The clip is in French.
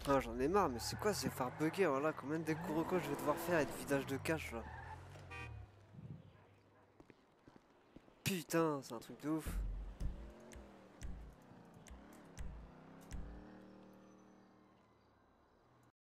Ah, j'en ai marre, mais c'est quoi ces phares buggés? Alors là, combien de Kuroko je vais devoir faire et de vidage de cache là? Putain, c'est un truc de ouf.